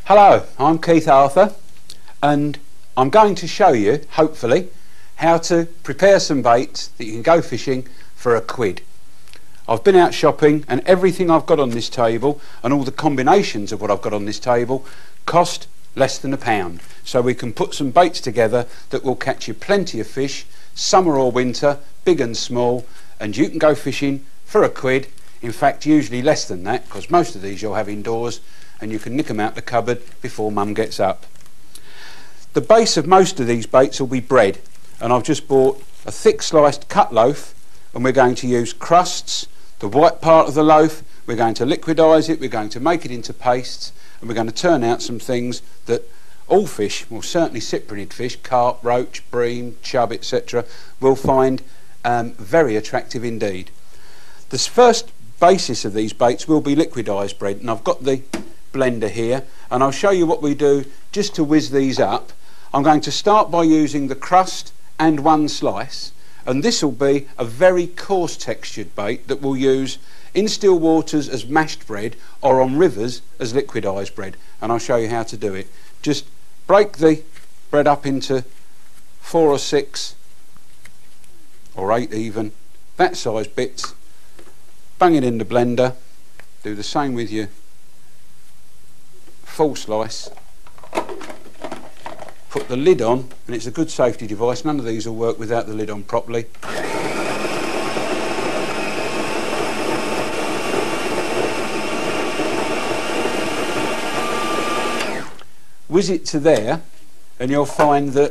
Hello, I'm Keith Arthur and I'm going to show you, hopefully, how to prepare some baits that you can go fishing for a quid. I've been out shopping and everything I've got on this table and all the combinations of what I've got on this table cost less than £1. So we can put some baits together that will catch you plenty of fish, summer or winter, big and small, and you can go fishing for a quid. In fact, usually less than that, because most of these you'll have indoors and you can nick them out the cupboard before Mum gets up. The base of most of these baits will be bread, and I've just bought a thick sliced cut loaf, and we're going to use crusts, the white part of the loaf. We're going to liquidise it, we're going to make it into pastes, and we're going to turn out some things that all fish, well certainly cyprinid fish, carp, roach, bream, chub, etc., will find very attractive indeed. The first basis of these baits will be liquidised bread, and I've got the blender here and I'll show you what we do just to whiz these up. I'm going to start by using the crust and one slice, and this will be a very coarse textured bait that we'll use in still waters as mashed bread or on rivers as liquidised bread, and I'll show you how to do it. Just break the bread up into 4 or 6 or 8 even, that size bits, bung it in the blender, do the same with your full slice, put the lid on, and it's a good safety device, none of these will work without the lid on properly. Whiz it to there and you'll find that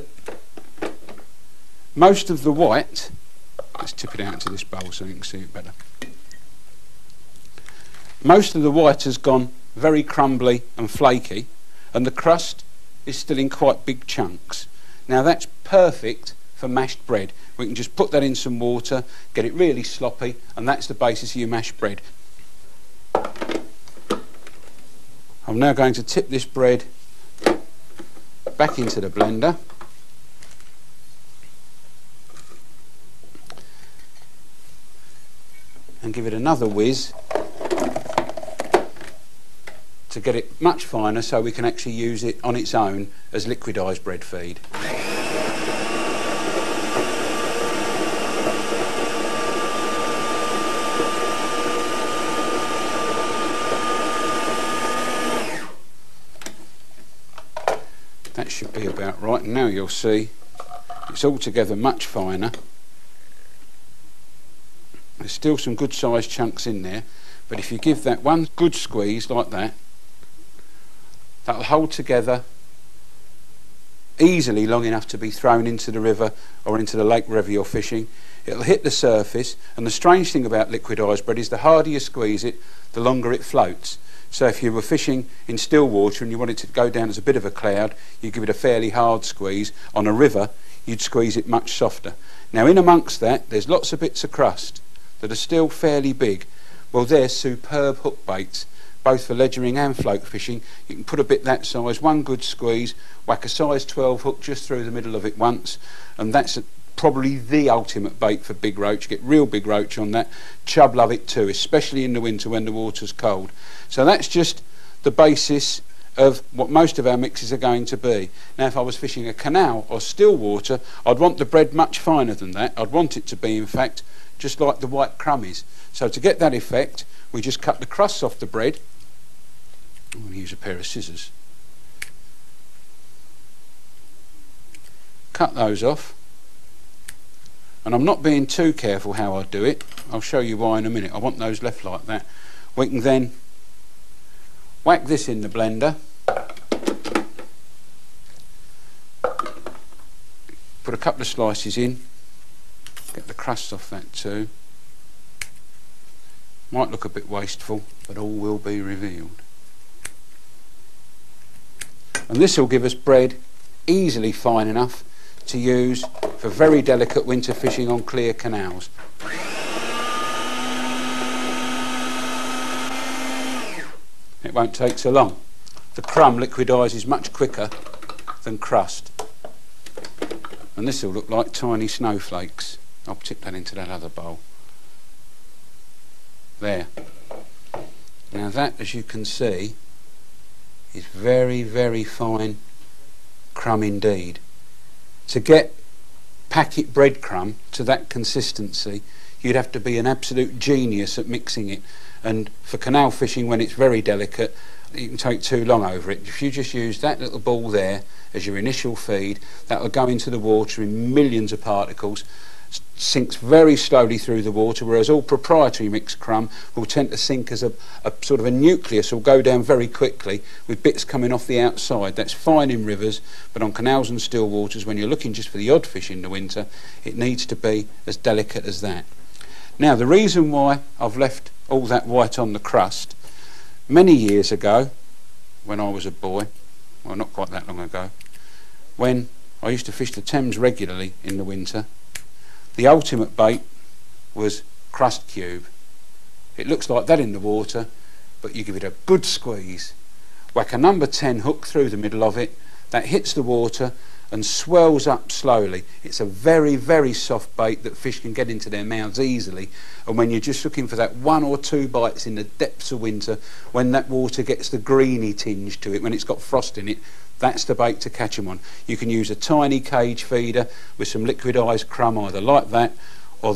most of the white, let's tip it out into this bowl so you can see it better, most of the white has gone very crumbly and flaky, and the crust is still in quite big chunks. Now that's perfect for mashed bread. We can just put that in some water, get it really sloppy, and that's the basis of your mashed bread. I'm now going to tip this bread back into the blender and give it another whiz to get it much finer so we can actually use it on its own as liquidised bread feed. That should be about right, and now you'll see it's all together much finer. There's still some good sized chunks in there, but if you give that one good squeeze like that, that'll hold together easily long enough to be thrown into the river or into the lake wherever you're fishing. It'll hit the surface, and the strange thing about liquidised bread is the harder you squeeze it, the longer it floats. So if you were fishing in still water and you wanted to go down as a bit of a cloud, you give it a fairly hard squeeze. On a river you'd squeeze it much softer. Now in amongst that there's lots of bits of crust that are still fairly big. Well, they're superb hook baits, both for ledgering and float fishing. You can put a bit that size, one good squeeze, whack a size 12 hook just through the middle of it once, and that's probably the ultimate bait for big roach. Get real big roach on that. Chub love it too, especially in the winter when the water's cold. So that's just the basis of what most of our mixes are going to be. Now if I was fishing a canal or still water, I'd want the bread much finer than that. I'd want it to be, in fact, just like the white crumb is. So to get that effect, we just cut the crusts off the bread. I'm going to use a pair of scissors. Cut those off. And I'm not being too careful how I do it. I'll show you why in a minute. I want those left like that. We can then whack this in the blender. Put a couple of slices in. Get the crust off that too. Might look a bit wasteful, but all will be revealed. And this will give us bread easily fine enough to use for very delicate winter fishing on clear canals. It won't take so long. The crumb liquidises much quicker than crust. And this will look like tiny snowflakes. I'll tip that into that other bowl. There. Now that, as you can see, is very, very fine crumb indeed. To get packet breadcrumb to that consistency, you'd have to be an absolute genius at mixing it, and for canal fishing, when it's very delicate, you can take too long over it. If you just use that little ball there as your initial feed, that will go into the water in millions of particles, sinks very slowly through the water, whereas all proprietary mixed crumb will tend to sink as a sort of a nucleus, will go down very quickly with bits coming off the outside. That's fine in rivers, but on canals and still waters, when you're looking just for the odd fish in the winter, it needs to be as delicate as that. Now, the reason why I've left all that white on the crust, many years ago, when I was a boy, well, not quite that long ago, when I used to fish the Thames regularly in the winter, the ultimate bait was crust cube. It looks like that in the water, but you give it a good squeeze, whack a number 10 hook through the middle of it, that hits the water and swells up slowly. It's a very, very soft bait that fish can get into their mouths easily, and when you're just looking for that 1 or 2 bites in the depths of winter, when that water gets the greeny tinge to it, when it's got frost in it, that's the bait to catch them on. You can use a tiny cage feeder with some liquidised crumb, either like that or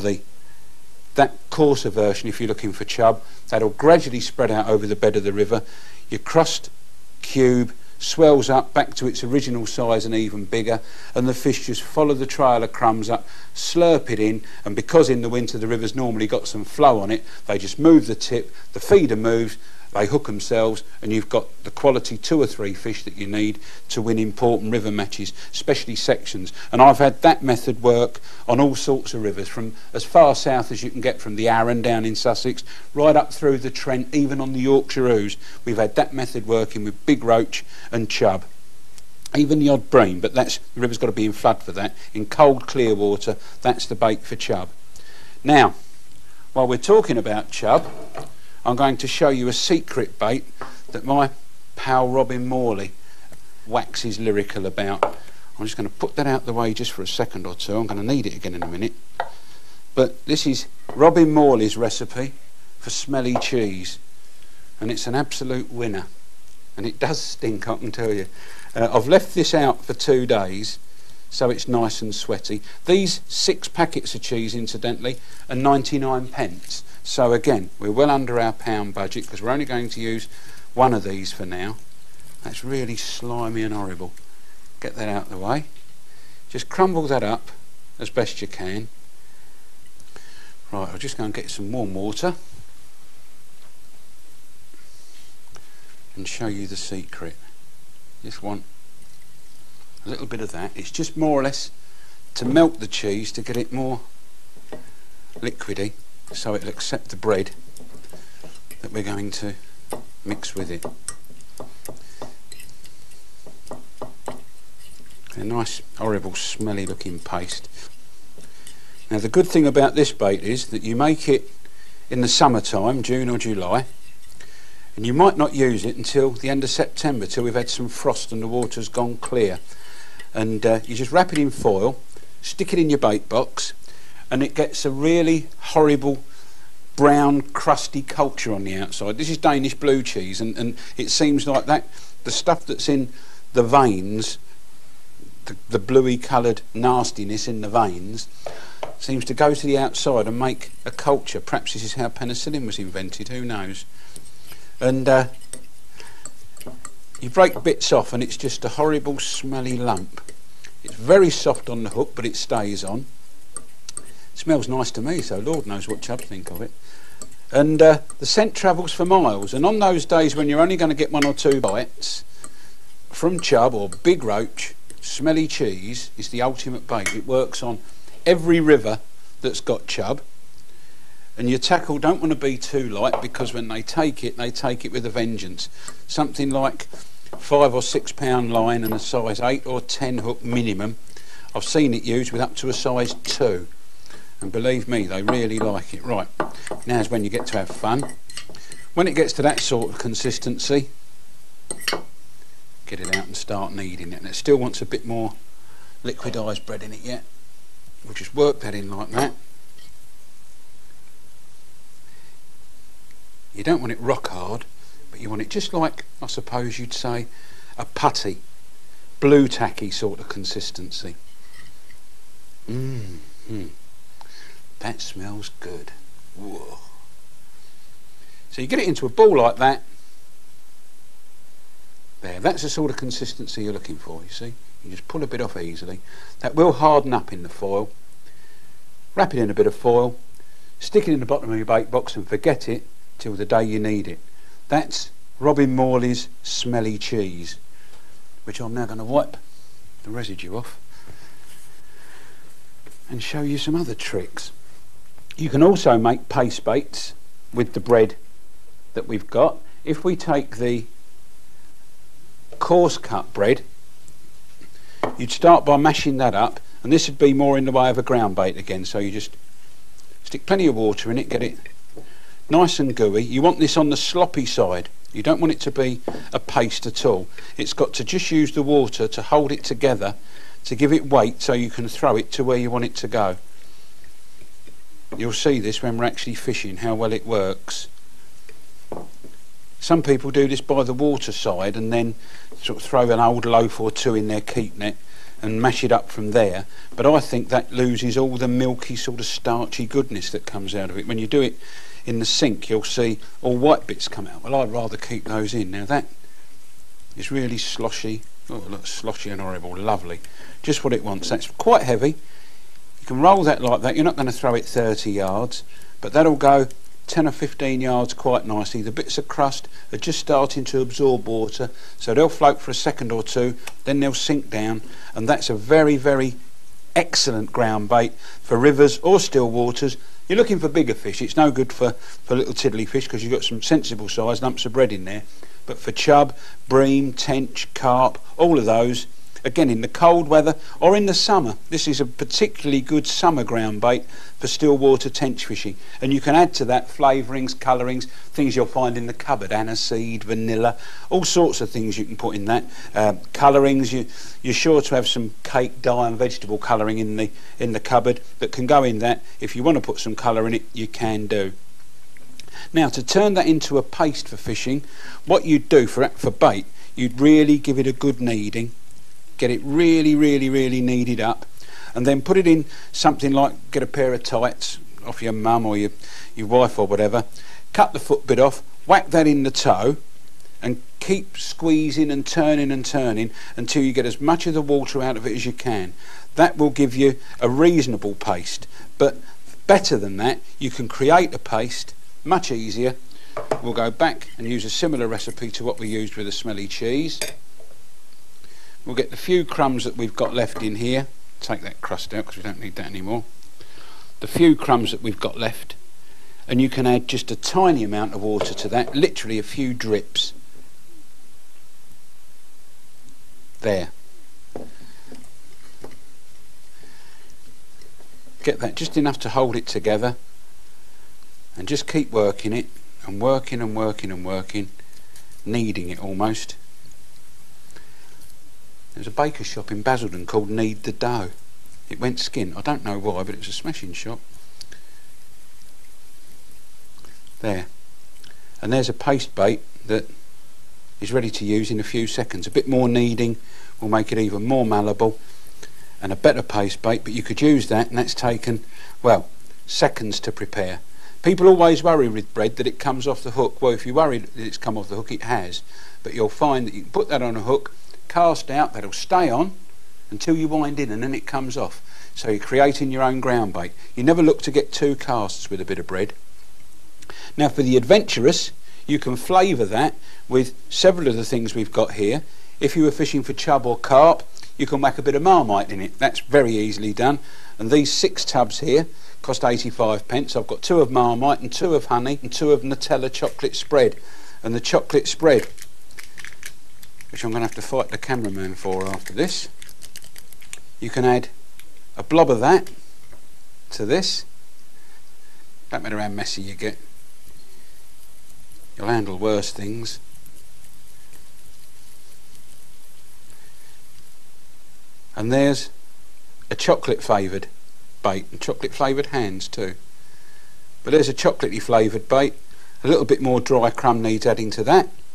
that coarser version if you're looking for chub. That'll gradually spread out over the bed of the river. Your crust cube swells up back to its original size and even bigger, and the fish just follow the trail of crumbs up, slurp it in, and because in the winter the river's normally got some flow on it, they just move the tip, the feeder moves, they hook themselves, and you've got the quality 2 or 3 fish that you need to win important river matches, especially sections. And I've had that method work on all sorts of rivers, from as far south as you can get from the Arun down in Sussex, right up through the Trent, even on the Yorkshire Ouse. We've had that method working with big roach and chub. Even the odd bream, but the river's got to be in flood for that. In cold, clear water, that's the bait for chub. Now, while we're talking about chub, I'm going to show you a secret bait that my pal Robin Morley waxes lyrical about. I'm just going to put that out the way just for a second or two. I'm going to need it again in a minute. But this is Robin Morley's recipe for smelly cheese, and it's an absolute winner. And it does stink, I can tell you. I've left this out for 2 days, so it's nice and sweaty. These 6 packets of cheese, incidentally, are 99p. So again, we're well under our pound budget because we're only going to use 1 of these for now. That's really slimy and horrible. Get that out of the way. Just crumble that up as best you can. Right, I'll just go and get some warm water and show you the secret. Just want a little bit of that. It's just more or less to melt the cheese to get it more liquidy, so it'll accept the bread that we're going to mix with it. A nice, horrible, smelly looking paste. Now the good thing about this bait is that you make it in the summertime, June or July, and you might not use it until the end of September, till we've had some frost and the water's gone clear. And you just wrap it in foil, stick it in your bait box, and it gets a really horrible brown crusty culture on the outside. This is Danish blue cheese, and it seems like that the stuff that's in the veins, the bluey coloured nastiness in the veins, seems to go to the outside and make a culture. Perhaps this is how penicillin was invented, who knows. And you break bits off and it's just a horrible smelly lump. It's very soft on the hook, but it stays on. Smells nice to me, so Lord knows what chub think of it. And the scent travels for miles, and on those days when you're only going to get 1 or 2 bites from chub or big roach, smelly cheese is the ultimate bait. It works on every river that's got chub, and your tackle don't want to be too light, because when they take it with a vengeance. Something like 5 or 6 pound line and a size 8 or 10 hook minimum. I've seen it used with up to a size 2. And believe me, they really like it. Right, now's when you get to have fun. When it gets to that sort of consistency, get it out and start kneading it. And it still wants a bit more liquidised bread in it yet. We'll just work that in like that. You don't want it rock hard, but you want it just like, I suppose you'd say, a putty, blue tacky sort of consistency. That smells good. Whoa. So you get it into a ball like that. There, that's the sort of consistency you're looking for, you see. You just pull a bit off easily. That will harden up in the foil. Wrap it in a bit of foil, stick it in the bottom of your bake box and forget it till the day you need it. That's Robin Morley's smelly cheese, which I'm now going to wipe the residue off and show you some other tricks. You can also make paste bakes with the bread that we've got. If we take the coarse cut bread, you'd start by mashing that up, and this would be more in the way of a ground bake again, so you just stick plenty of water in it, get it nice and gooey. You want this on the sloppy side, you don't want it to be a paste at all. It's got to just use the water to hold it together, to give it weight so you can throw it to where you want it to go. You'll see this when we're actually fishing, how well it works. Some people do this by the water side and then sort of throw an old loaf or two in their keep net and mash it up from there, but I think that loses all the milky sort of starchy goodness that comes out of it. When you do it in the sink, you'll see all white bits come out. Well, I'd rather keep those in. Now that is really sloshy. Oh, it looks sloshy and horrible. Lovely, just what it wants. That's quite heavy. You can roll that like that. You're not going to throw it 30 yards, but that'll go 10 or 15 yards quite nicely. The bits of crust are just starting to absorb water, so they'll float for a second or two, then they'll sink down, and that's a very, very excellent ground bait for rivers or still waters. You're looking for bigger fish. It's no good for little tiddly fish because you've got some sensible sized lumps of bread in there, but for chub, bream, tench, carp, all of those, again in the cold weather or in the summer, this is a particularly good summer ground bait for still water tench fishing. And you can add to that flavourings, colourings, things you'll find in the cupboard, aniseed, vanilla, all sorts of things you can put in that. Colourings, you're sure to have some cake dye and vegetable colouring in the cupboard that can go in that. If you want to put some colour in it, you can do. Now, to turn that into a paste for fishing, what you'd do for bait, you'd really give it a good kneading. Get it really, really, really kneaded up, and then put it in something like, get a pair of tights off your mum or your wife or whatever, cut the foot bit off, whack that in the toe, and keep squeezing and turning until you get as much of the water out of it as you can. That will give you a reasonable paste, but better than that, you can create a paste much easier. We'll go back and use a similar recipe to what we used with the smelly cheese. We'll get the few crumbs that we've got left in here, take that crust out because we don't need that anymore. The few crumbs that we've got left, and you can add just a tiny amount of water to that, literally a few drips. There. Get that just enough to hold it together, and just keep working it, and working and working and working, kneading it almost. There's a baker's shop in Basildon called Knead the Dough. It went skin. I don't know why, but it's a smashing shop. There. And there's a paste bait that is ready to use in a few seconds. A bit more kneading will make it even more malleable, and a better paste bait, but you could use that, and that's taken, well, seconds to prepare. People always worry with bread that it comes off the hook. Well, if you worry that it's come off the hook, it has. But you'll find that you can put that on a hook, cast out, that'll stay on until you wind in, and then it comes off. So you're creating your own ground bait. You never look to get two casts with a bit of bread. Now for the adventurous, you can flavour that with several of the things we've got here. If you were fishing for chub or carp, you can whack a bit of Marmite in it. That's very easily done. And these 6 tubs here cost 85p. I've got 2 of Marmite and 2 of honey and 2 of Nutella chocolate spread. And the chocolate spread, which I'm going to have to fight the cameraman for after this, you can add a blob of that to this. Don't matter how messy you get, you'll handle worse things. And there's a chocolate flavoured bait, and chocolate flavoured hands too. But there's a chocolatey flavoured bait. A little bit more dry crumb needs adding to that.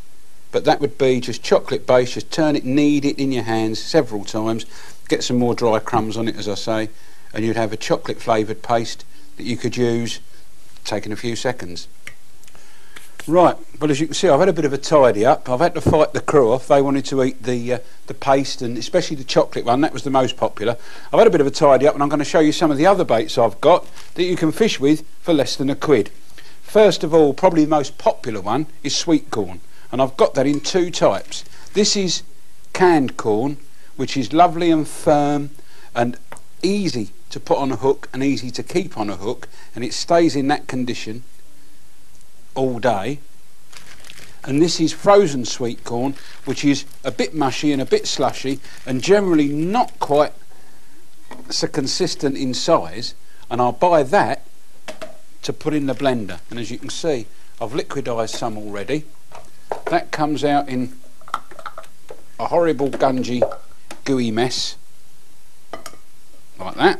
but that would be just chocolate base. Just turn it, knead it in your hands several times, get some more dry crumbs on it, as I say, and you'd have a chocolate flavoured paste that you could use, taking a few seconds. Right, well, as you can see, I've had a bit of a tidy up. I've had to fight the crew off. They wanted to eat the paste, and especially the chocolate one. That was the most popular. I've had a bit of a tidy up, and I'm going to show you some of the other baits I've got that you can fish with for less than £1. First of all, probably the most popular one is sweet corn, and I've got that in two types. This is canned corn, which is lovely and firm and easy to put on a hook and easy to keep on a hook, and it stays in that condition all day. And this is frozen sweet corn, which is a bit mushy and a bit slushy and generally not quite so consistent in size, and I'll buy that to put in the blender. And as you can see, I've liquidised some already. That comes out in a horrible gungy gooey mess like that,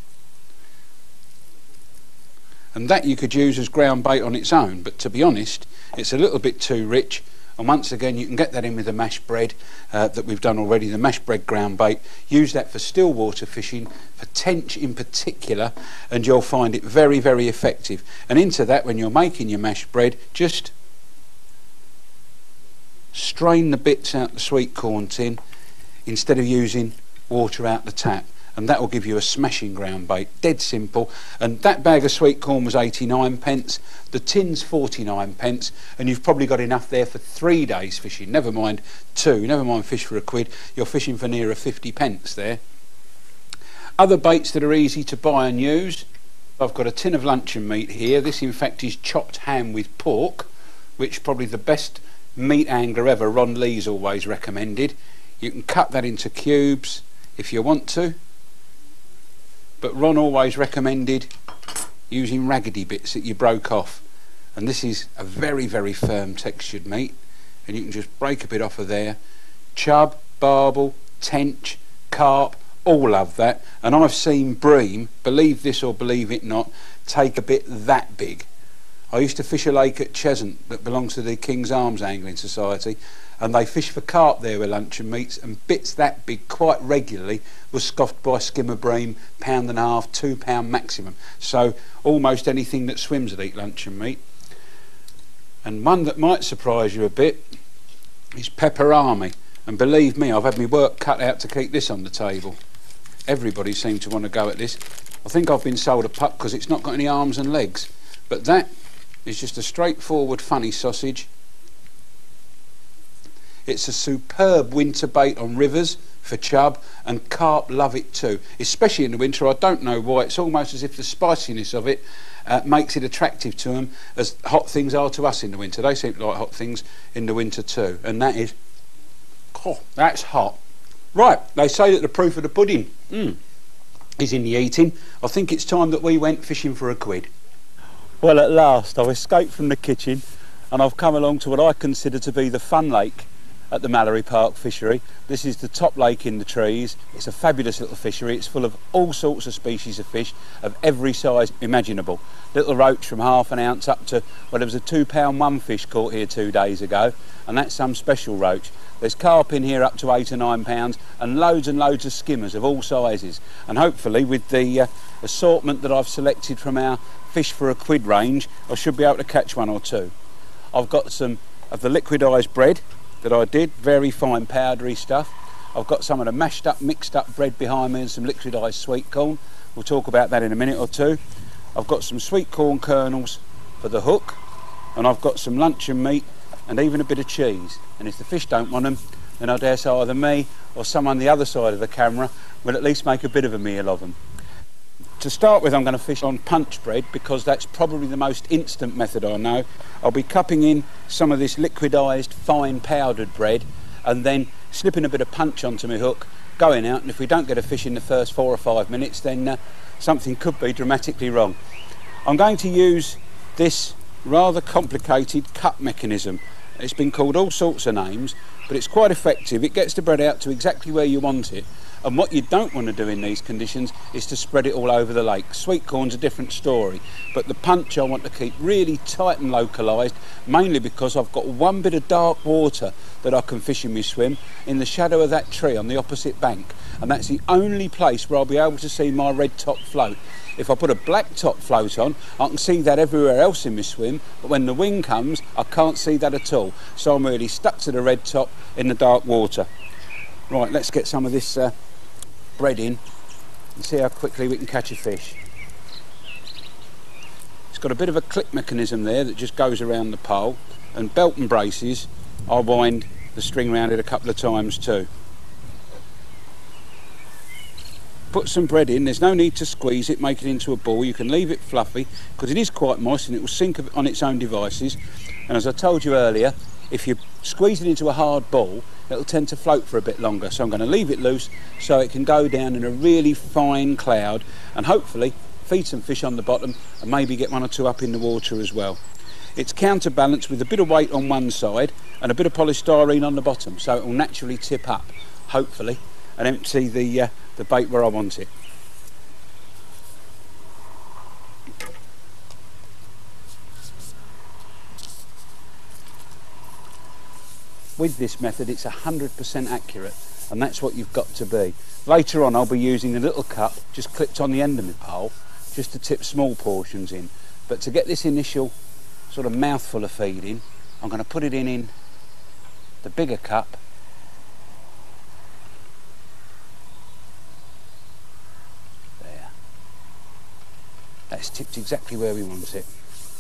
and that you could use as ground bait on its own, but to be honest it's a little bit too rich. And once again, you can get that in with the mashed bread that we've done already, the mashed bread ground bait. Use that for still water fishing, for tench in particular, and you'll find it very, very effective. And into that, when you're making your mashed bread, just strain the bits out the sweet corn tin instead of using water out the tap, and that will give you a smashing ground bait. Dead simple. And that bag of sweet corn was 89p, the tin's 49p, and you've probably got enough there for 3 days fishing, never mind 2, never mind fish for £1. You're fishing for nearer 50p there. Other baits that are easy to buy and use, I've got a tin of luncheon meat here. This in fact is chopped ham with pork, which probably the best meat angler ever, Ron Lee's always recommended. You can cut that into cubes if you want to, but Ron always recommended using raggedy bits that you broke off, and this is a very, very firm textured meat, and you can just break a bit off of there. Chub, barbel, tench, carp, all love that, and I've seen bream, believe this or believe it not, take a bit that big. I used to fish a lake at Cheshunt that belongs to the King's Arms Angling Society, and they fish for carp there with luncheon meats, and bits that big quite regularly was scoffed by skimmer bream, £1.5, £2 maximum. So almost anything that swims would eat luncheon meat. And one that might surprise you a bit is pepperami, and believe me, I've had my work cut out to keep this on the table. Everybody seemed to want to go at this. I think I've been sold a pup because it's not got any arms and legs, but that is just a straightforward funny sausage. It's a superb winter bait on rivers for chub, and carp love it too, especially in the winter. I don't know why, it's almost as if the spiciness of it makes it attractive to them, as hot things are to us in the winter. They seem to like hot things in the winter too, and that is, oh, that's hot. Right, they say that the proof of the pudding is in the eating. I think it's time that we went fishing for £1. Well, at last I've escaped from the kitchen and I've come along to what I consider to be the fun lake at the Mallory Park fishery. This is the top lake in the trees. It's a fabulous little fishery. It's full of all sorts of species of fish of every size imaginable. Little roach from ½ an ounce up to, well, there was a £2 one fish caught here 2 days ago, and that's some special roach. There's carp in here up to £8 or £9, and loads of skimmers of all sizes. And hopefully with the assortment that I've selected from our fish for £1 range, I should be able to catch 1 or 2. I've got some of the liquidised bread that I did, very fine powdery stuff. I've got some of the mashed up, mixed up bread behind me and some liquidised sweet corn. We'll talk about that in a minute or two. I've got some sweet corn kernels for the hook, and I've got some luncheon meat and even a bit of cheese. And if the fish don't want them, then I dare say either me or someone on the other side of the camera will at least make a bit of a meal of them. To start with, I'm going to fish on punch bread because that's probably the most instant method I know. I'll be cupping in some of this liquidised fine powdered bread and then slipping a bit of punch onto my hook, going out, and if we don't get a fish in the first 4 or 5 minutes, then something could be dramatically wrong. I'm going to use this rather complicated cut mechanism. It's been called all sorts of names, but it's quite effective. It gets the bread out to exactly where you want it, And what you don't want to do in these conditions is to spread it all over the lake. Sweetcorn's a different story, but the punch I want to keep really tight and localised, mainly because I've got one bit of dark water that I can fish in my swim in the shadow of that tree on the opposite bank, and that's the only place where I'll be able to see my red top float. If I put a black top float on, I can see that everywhere else in my swim, but when the wind comes, I can't see that at all. So I'm really stuck to the red top in the dark water. Right, let's get some of this bread in and see how quickly we can catch a fish. It's got a bit of a clip mechanism there that just goes around the pole, and belt and braces, I wind the string around it a couple of times too. Put some bread in, there's no need to squeeze it, make it into a ball. You can leave it fluffy because it is quite moist and it will sink on its own devices. And as I told you earlier, if you squeeze it into a hard ball, it'll tend to float for a bit longer. So I'm going to leave it loose so it can go down in a really fine cloud and hopefully feed some fish on the bottom and maybe get one or two up in the water as well. It's counterbalanced with a bit of weight on one side and a bit of polystyrene on the bottom, so it will naturally tip up, hopefully, and empty the bait where I want it. With this method it's 100% accurate, and that's what you've got to be. Later on I'll be using a little cup just clipped on the end of my pole just to tip small portions in, but to get this initial sort of mouthful of feeding I'm going to put it in the bigger cup. That's tipped exactly where we want it.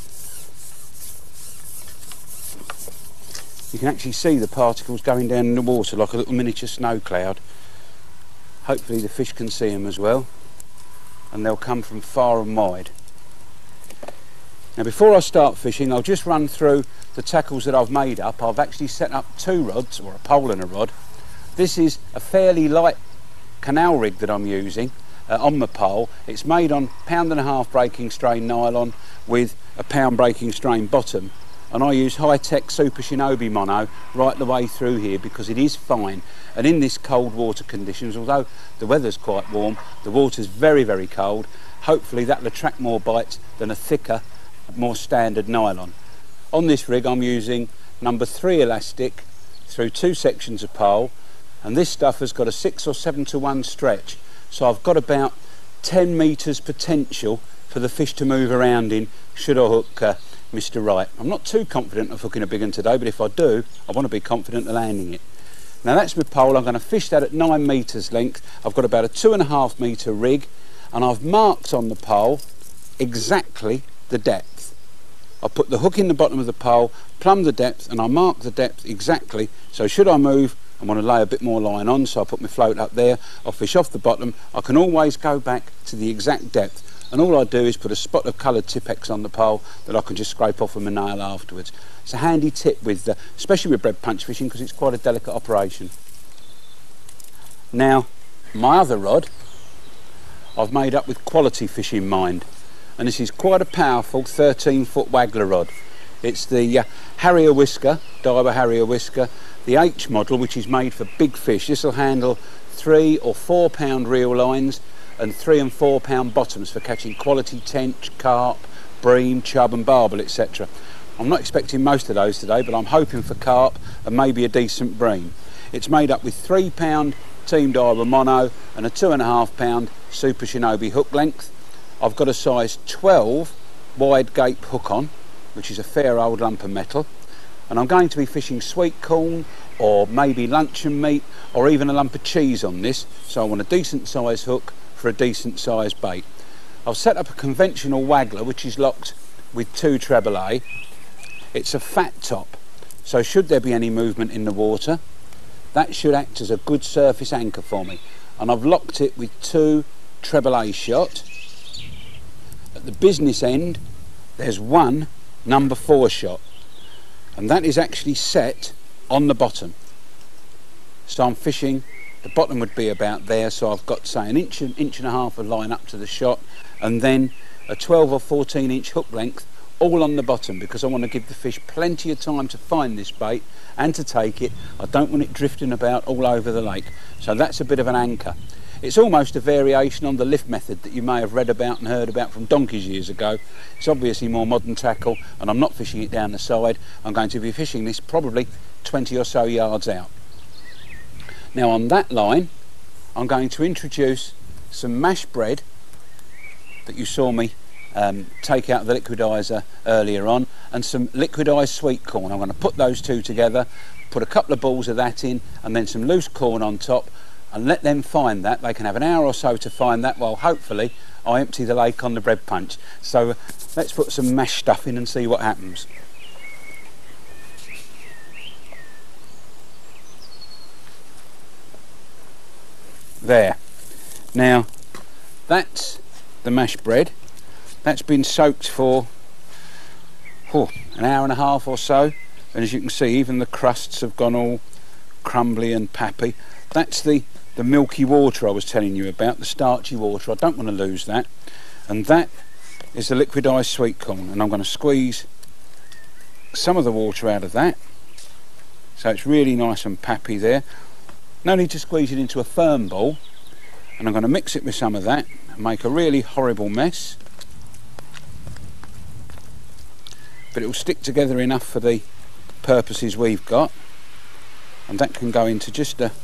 You can actually see the particles going down in the water like a little miniature snow cloud. Hopefully the fish can see them as well, and they'll come from far and wide. Now before I start fishing, I'll just run through the tackles that I've made up. I've actually set up 2 rods, or a pole and a rod. This is a fairly light canal rig that I'm using. On the pole. It's made on 1.5 pound breaking strain nylon with a pound breaking strain bottom, and I use high-tech Super Shinobi mono right the way through here because it is fine, and in this cold water conditions, although the weather's quite warm, the water's very, very cold. Hopefully that'll attract more bites than a thicker, more standard nylon. On this rig I'm using number 3 elastic through 2 sections of pole, and this stuff has got a 6 or 7 to 1 stretch. So I've got about 10 metres potential for the fish to move around in should I hook Mr. Right. I'm not too confident of hooking a big one today, but if I do, I want to be confident of landing it. Now that's my pole. I'm going to fish that at 9 metres length. I've got about a 2.5 metre rig, and I've marked on the pole exactly the depth. I put the hook in the bottom of the pole, plumb the depth, and I mark the depth exactly, so should I move I want to lay a bit more line on, so I put my float up there, I'll fish off the bottom, I can always go back to the exact depth, and all I do is put a spot of coloured Tipex on the pole that I can just scrape off with my nail afterwards. It's a handy tip, with, especially with bread punch fishing, because it's quite a delicate operation. Now, my other rod I've made up with quality fish in mind, and this is quite a powerful 13-foot waggler rod. It's the Harrier Whisker, Diver Harrier Whisker, the H model, which is made for big fish. This will handle 3 or 4 pound reel lines and 3 and 4 pound bottoms for catching quality tench, carp, bream, chub and barbel, etc. I'm not expecting most of those today, but I'm hoping for carp and maybe a decent bream. It's made up with 3 pound Team Diver mono and a 2.5 pound Super Shinobi hook length. I've got a size 12 wide gape hook on, which is a fair old lump of metal, and I'm going to be fishing sweetcorn or maybe luncheon meat or even a lump of cheese on this, so I want a decent size hook for a decent size bait. I've set up a conventional waggler which is locked with 2 treble A. It's a fat top, so should there be any movement in the water, that should act as a good surface anchor for me, and I've locked it with 2 treble A shot. At the business end there's 1 number 4 shot, and that is actually set on the bottom, so I'm fishing, the bottom would be about there, so I've got say an inch and a half of line up to the shot, and then a 12 or 14 inch hook length all on the bottom because I want to give the fish plenty of time to find this bait and to take it. I don't want it drifting about all over the lake. So that's a bit of an anchor. It's almost a variation on the lift method that you may have read about and heard about from donkeys years ago. It's obviously more modern tackle, and I'm not fishing it down the side. I'm going to be fishing this probably 20 or so yards out. Now on that line, I'm going to introduce some mashed bread that you saw me take out of the liquidizer earlier on, and some liquidized sweet corn. I'm going to put those two together, put a couple of balls of that in, and then some loose corn on top, and let them find that. They can have an hour or so to find that, while hopefully I empty the lake on the bread punch. So let's put some mashed stuff in and see what happens. There. Now that's the mashed bread. That's been soaked for an hour and a half or so, and as you can see, even the crusts have gone all crumbly and pappy. That's the milky water I was telling you about, the starchy water. I don't want to lose that. And that is the liquidized sweet corn, and I'm going to squeeze some of the water out of that so it's really nice and pappy there. No need to squeeze it into a firm ball, and I'm going to mix it with some of that and make a really horrible mess. But it will stick together enough for the purposes we've got, and that can go into just a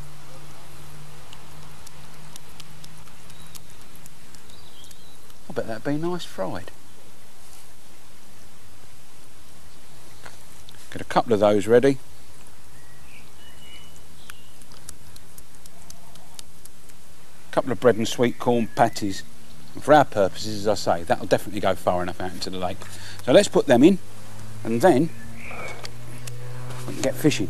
I bet that'd be nice fried. Get a couple of those ready. A couple of bread and sweet corn patties. And for our purposes, as I say, that'll definitely go far enough out into the lake. So let's put them in, and then we can get fishing.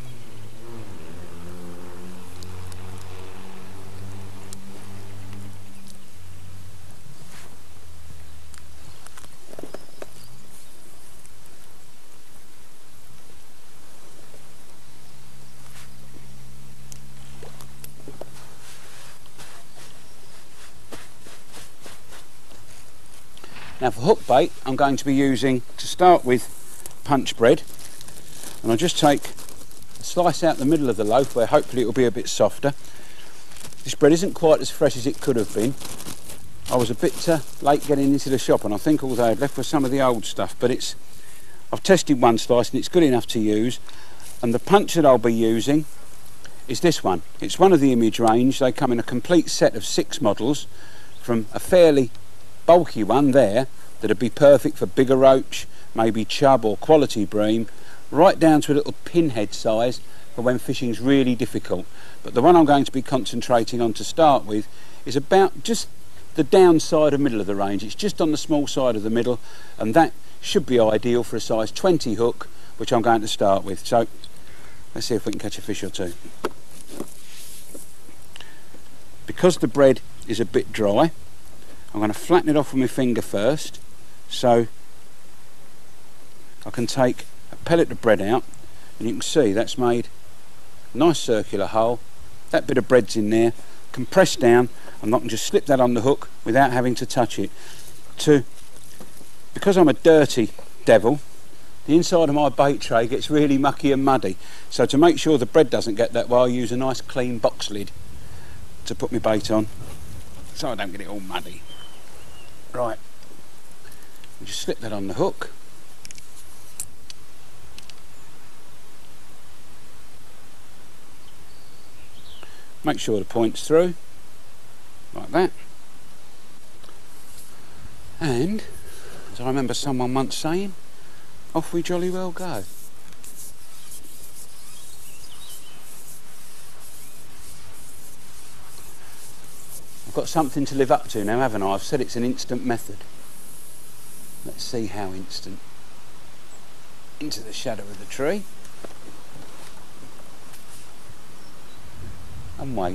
Now for hook bait, I'm going to be using, to start with, punch bread, and I'll just take a slice out the middle of the loaf where hopefully it will be a bit softer. This bread isn't quite as fresh as it could have been. I was a bit late getting into the shop, and I think all they had left was some of the old stuff, but I've tested one slice and it's good enough to use. And the punch that I'll be using is this one. It's one of the Image range. They come in a complete set of 6 models, from a fairly bulky one there that'd be perfect for bigger roach, maybe chub or quality bream, right down to a little pinhead size for when fishing's really difficult. But the one I'm going to be concentrating on to start with is about just the downside of middle of the range. It's just on the small side of the middle, and that should be ideal for a size 20 hook, which I'm going to start with. So let's see if we can catch a fish or two. Because the bread is a bit dry, I'm going to flatten it off with my finger first, so I can take a pellet of bread out, and you can see that's made a nice circular hole. That bit of bread's in there, compressed down, and I can just slip that on the hook without having to touch it. Because I'm a dirty devil, the inside of my bait tray gets really mucky and muddy, so to make sure the bread doesn't get that way, I'll use a nice clean box lid to put my bait on, so I don't get it all muddy. Right, I'll just slip that on the hook. Make sure the point's through, like that. And, as I remember someone once saying, off we jolly well go. I've got something to live up to now, haven't I? I've said it's an instant method. Let's see how instant. Into the shadow of the tree. And wait.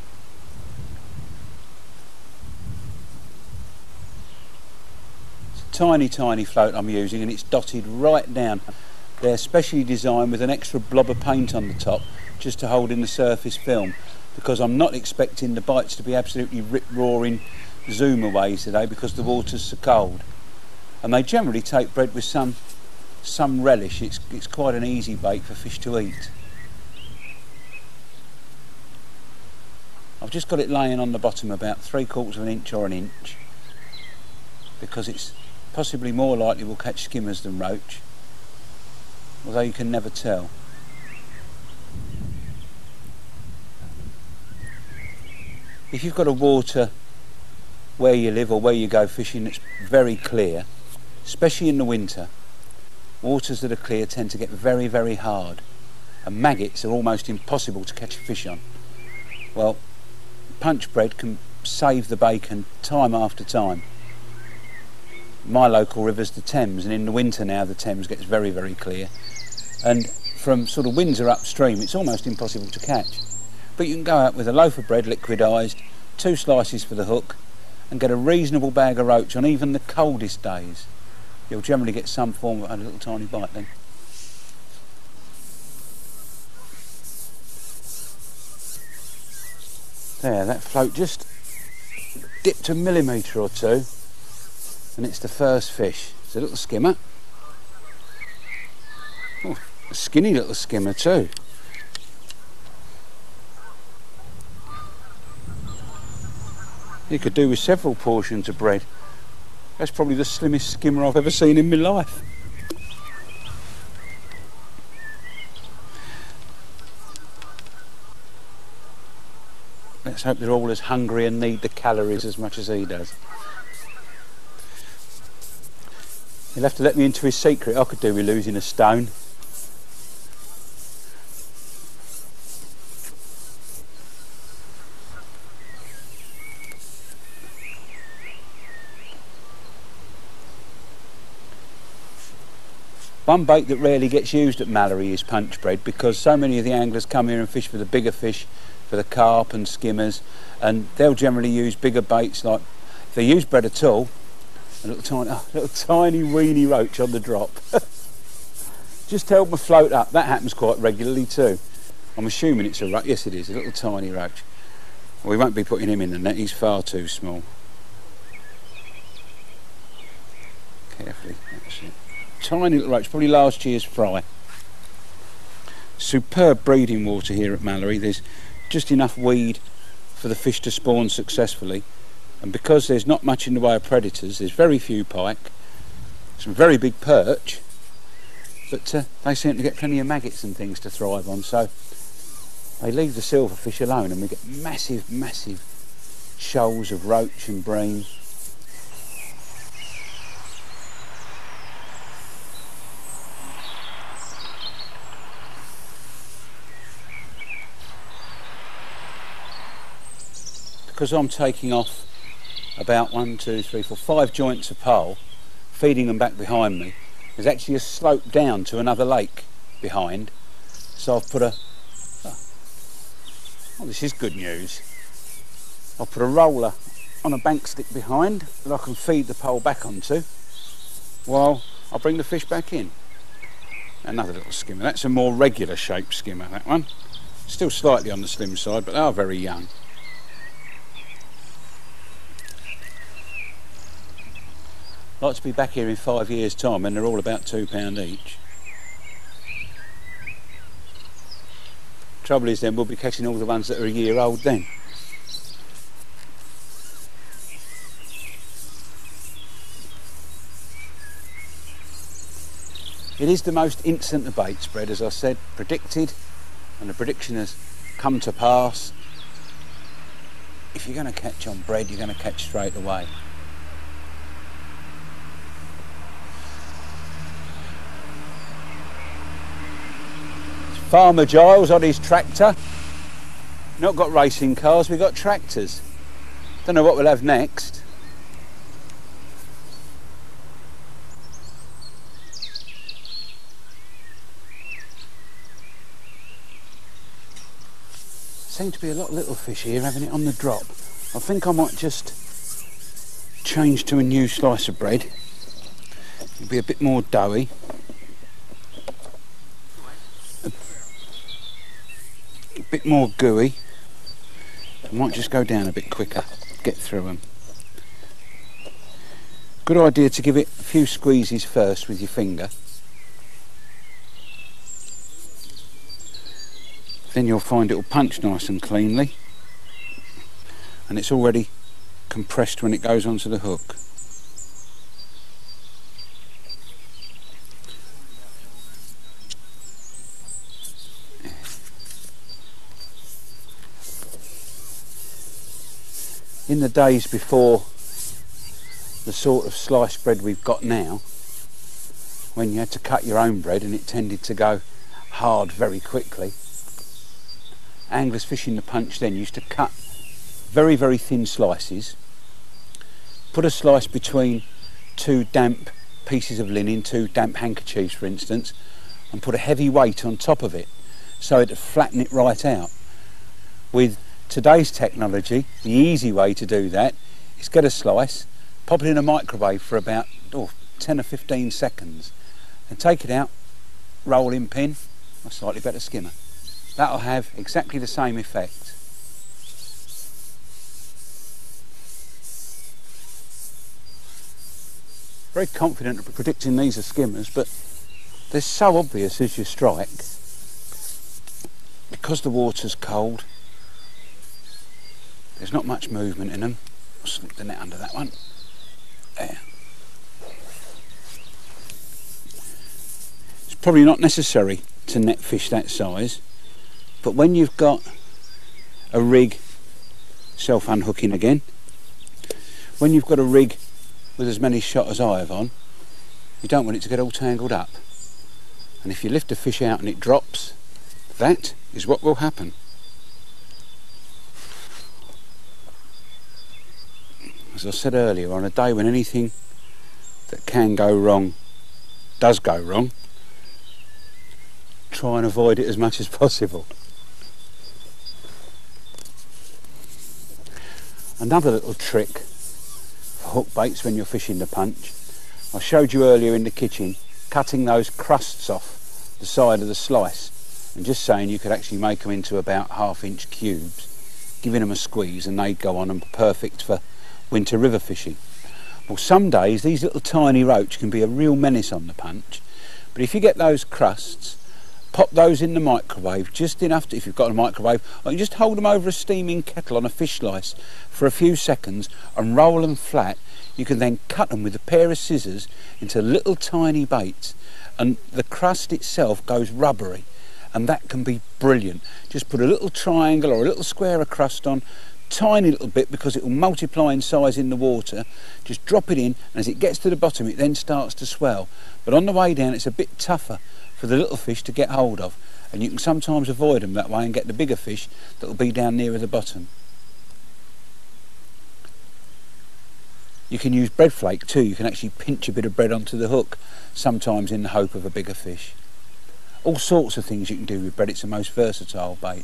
It's a tiny, tiny float I'm using, and it's dotted right down. They're specially designed with an extra blob of paint on the top, just to hold in the surface film, because I'm not expecting the bites to be absolutely rip-roaring zoom away today because the water's so cold. and they generally take bread with some relish. It's quite an easy bait for fish to eat. I've just got it laying on the bottom about 3/4 of an inch or an inch, because it's possibly more likely we'll catch skimmers than roach, although you can never tell. If you've got a water where you live or where you go fishing that's very clear, especially in the winter, waters that are clear tend to get very, very hard, and maggots are almost impossible to catch a fish on. Well, punch bread can save the bacon time after time. My local river's the Thames, and in the winter now the Thames gets very, very clear, and from sort of Windsor upstream it's almost impossible to catch. But you can go out with a loaf of bread liquidised, 2 slices for the hook, and get a reasonable bag of roach on even the coldest days. You'll generally get some form of a little tiny bite then. There, that float just dipped a millimetre or two, and it's the first fish. It's a little skimmer. Oh, a skinny little skimmer too. You could do with several portions of bread. That's probably the slimmest skimmer I've ever seen in my life. Let's hope they're all as hungry and need the calories as much as he does. He'll have to let me into his secret. I could do with losing a stone. One bait that rarely gets used at Mallory is punch bread, because so many of the anglers come here and fish for the bigger fish, for the carp and skimmers, and they'll generally use bigger baits. Like, if they use bread at all, a little tiny weeny roach on the drop. Just held my float up. That happens quite regularly too. I'm assuming it's a roach. Yes, it is, a little tiny roach. Well, we won't be putting him in the net, he's far too small. Carefully, that's it. Tiny little roach, probably last year's fry. Superb breeding water here at Mallory. There's just enough weed for the fish to spawn successfully, and because there's not much in the way of predators, there's very few pike, some very big perch, but they seem to get plenty of maggots and things to thrive on, so they leave the silverfish alone and we get massive, massive shoals of roach and bream. Because I'm taking off about 1, 2, 3, 4, 5 joints of pole, feeding them back behind me, there's actually a slope down to another lake behind. So I've put a... Oh, this is good news. I'll put a roller on a bank stick behind that I can feed the pole back onto while I bring the fish back in. Another little skimmer. That's a more regular shaped skimmer, that one. Still slightly on the slim side, but they are very young. I'd like to be back here in 5 years' time, and they're all about £2 each. Trouble is then, we'll be catching all the ones that are a year old then. It is the most instant of bait spread, as I said, predicted, and the prediction has come to pass. If you're going to catch on bread, you're going to catch straight away. Farmer Giles on his tractor. Not got racing cars, we've got tractors. Don't know what we'll have next. Seem to be a lot of little fish here having it on the drop. I think I might just change to a new slice of bread. It'll be a bit more doughy. A bit more gooey. I might just go down a bit quicker, get through them. Good idea to give it a few squeezes first with your finger. Then you'll find it will punch nice and cleanly, and it's already compressed when it goes onto the hook. In the days before the sort of sliced bread we've got now, when you had to cut your own bread and it tended to go hard very quickly, anglers fishing the punch then used to cut very, very thin slices, put a slice between two damp pieces of linen, two damp handkerchiefs for instance, and put a heavy weight on top of it so it'd flatten it right out. With today's technology, the easy way to do that is get a slice, pop it in a microwave for about 10 or 15 seconds and take it out, rolling pin, or slightly better skimmer. That'll have exactly the same effect. Very confident of predicting these are skimmers, but they're so obvious as you strike. Because the water's cold, there's not much movement in them. I'll slip the net under that one. There. It's probably not necessary to net fish that size, but when you've got a rig, self unhooking again, when you've got a rig with as many shot as I have on, you don't want it to get all tangled up. And if you lift a fish out and it drops, that is what will happen. As I said earlier, on a day when anything that can go wrong does go wrong, try and avoid it as much as possible. Another little trick for hook baits when you're fishing the punch, I showed you earlier in the kitchen cutting those crusts off the side of the slice and just saying you could actually make them into about 1/2 inch cubes, giving them a squeeze and they'd go on and be perfect for winter river fishing. Well, some days these little tiny roach can be a real menace on the punch, but if you get those crusts, pop those in the microwave just enough to, if you've got a microwave, or you just hold them over a steaming kettle on a fish slice for a few seconds and roll them flat. You can then cut them with a pair of scissors into little tiny baits, and the crust itself goes rubbery, and that can be brilliant. Just put a little triangle or a little square of crust on, tiny little bit, because it will multiply in size in the water. Just drop it in, and as it gets to the bottom it then starts to swell, but on the way down it's a bit tougher for the little fish to get hold of, and you can sometimes avoid them that way and get the bigger fish that will be down nearer the bottom. You can use bread flake too. You can actually pinch a bit of bread onto the hook, sometimes in the hope of a bigger fish. All sorts of things you can do with bread. It's the most versatile bait.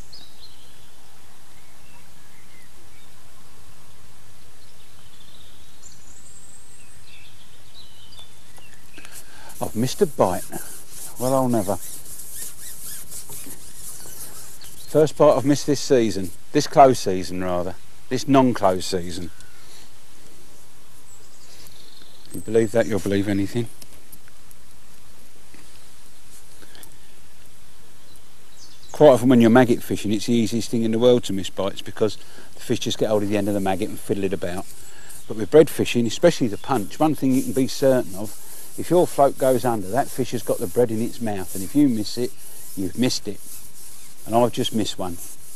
I've missed a bite. Well, I'll never. First bite I've missed this season. This close season, rather. This non-close season. If you believe that, you'll believe anything. Quite often when you're maggot fishing, it's the easiest thing in the world to miss bites, because the fish just get hold of the end of the maggot and fiddle it about. But with bread fishing, especially the punch, one thing you can be certain of, if your float goes under, that fish has got the bread in its mouth, and if you miss it, you've missed it. And I've just missed one.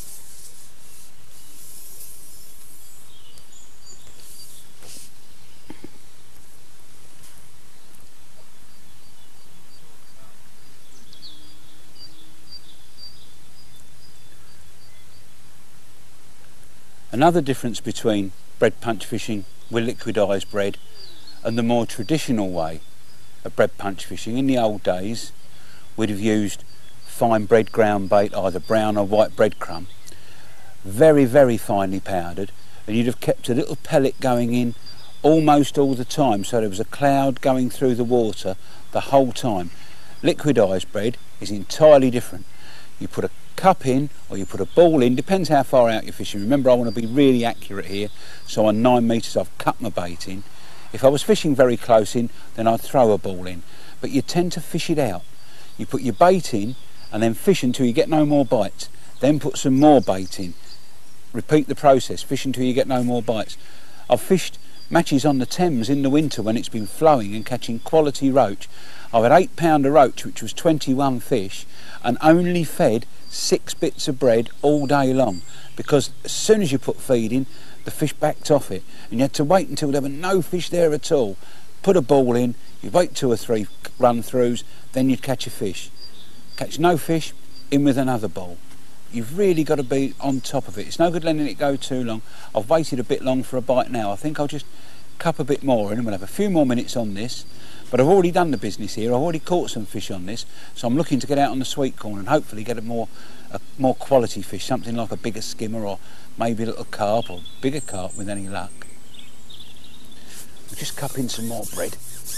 Another difference between bread punch fishing with liquidised bread and the more traditional way of bread punch fishing, in the old days we'd have used fine bread ground bait, either brown or white breadcrumb, very, very finely powdered, and you'd have kept a little pellet going in almost all the time, so there was a cloud going through the water the whole time. Liquidised bread is entirely different. You put a cup in or you put a ball in, depends how far out you're fishing. Remember, I want to be really accurate here, so on 9 metres I've cut my bait in. If I was fishing very close in, then I'd throw a ball in, but you tend to fish it out. You put your bait in and then fish until you get no more bites, then put some more bait in. Repeat the process, fish until you get no more bites. I've fished matches on the Thames in the winter when it's been flowing and catching quality roach. I've had 8 pounder roach, which was 21 fish, and only fed 6 bits of bread all day long, because as soon as you put feed in, the fish backed off it, and you had to wait until there were no fish there at all. Put a ball in, you wait 2 or 3 run-throughs, then you'd catch a fish. Catch no fish, in with another ball. You've really got to be on top of it. It's no good letting it go too long. I've waited a bit long for a bite now. I think I'll just cup a bit more in and we'll have a few more minutes on this. But I've already done the business here. I've already caught some fish on this, so I'm looking to get out on the sweetcorn and hopefully get a more quality fish, something like a bigger skimmer or maybe a little carp or bigger carp with any luck. We'll just cup in some more bread.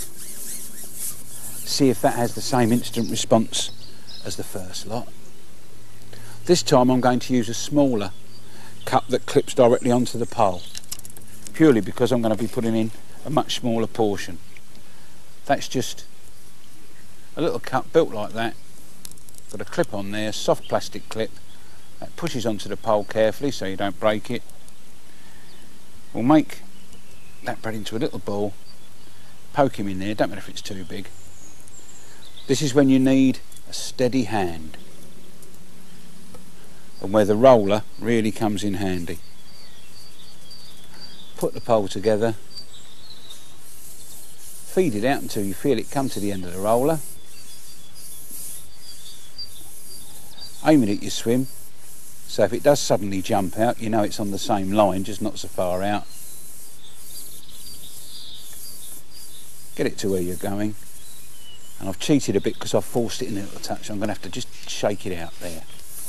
See if that has the same instant response as the first lot. This time I'm going to use a smaller cup that clips directly onto the pole, purely because I'm going to be putting in a much smaller portion. That's just a little cup built like that, got a clip on there, soft plastic clip, that pushes onto the pole carefully so you don't break it. We'll make that bread into a little ball, poke him in there, don't matter if it's too big. This is when you need a steady hand, and where the roller really comes in handy. Put the pole together, feed it out until you feel it come to the end of the roller. Aim it at your swim, so if it does suddenly jump out, you know it's on the same line, just not so far out. Get it to where you're going. And I've cheated a bit because I've forced it in a little touch, so I'm going to have to just shake it out there.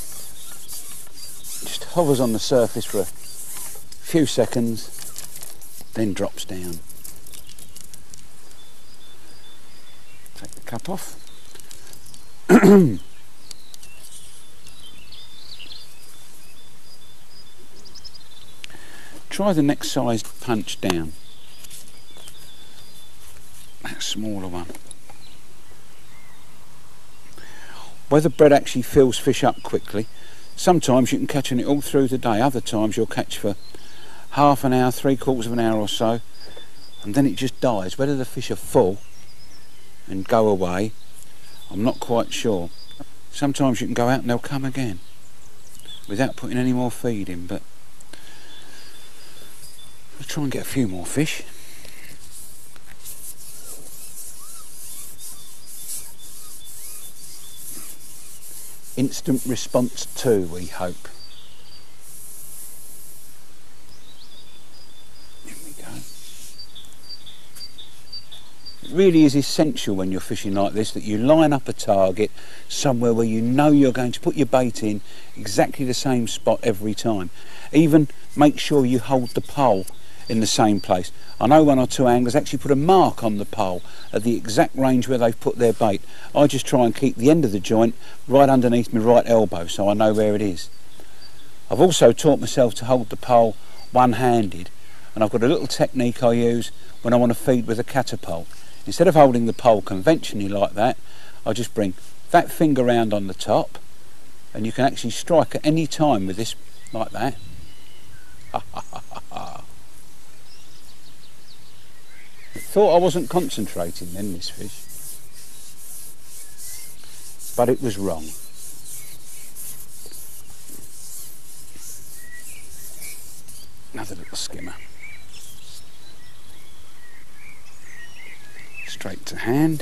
Just hovers on the surface for a few seconds, then drops down. Take the cup off. Try the next sized punch down. That smaller one. Where the bread actually fills fish up quickly, sometimes you can catch it all through the day, other times you'll catch for half an hour, 3/4 of an hour or so, and then it just dies. Whether the fish are full and go away, I'm not quite sure. Sometimes you can go out and they'll come again without putting any more feed in, but we'll try and get a few more fish. Instant response too, we hope. Here we go. It really is essential when you're fishing like this that you line up a target somewhere where you know you're going to put your bait in exactly the same spot every time. Even make sure you hold the pole in the same place. I know 1 or 2 anglers actually put a mark on the pole at the exact range where they've put their bait. I just try and keep the end of the joint right underneath my right elbow so I know where it is. I've also taught myself to hold the pole one-handed, and I've got a little technique I use when I want to feed with a catapult. Instead of holding the pole conventionally like that, I just bring that finger round on the top, and you can actually strike at any time with this like that. I thought I wasn't concentrating then, this fish, but it was wrong. Another little skimmer. Straight to hand.